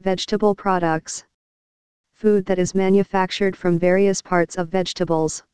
Vegetable products. Food that is manufactured from various parts of vegetables.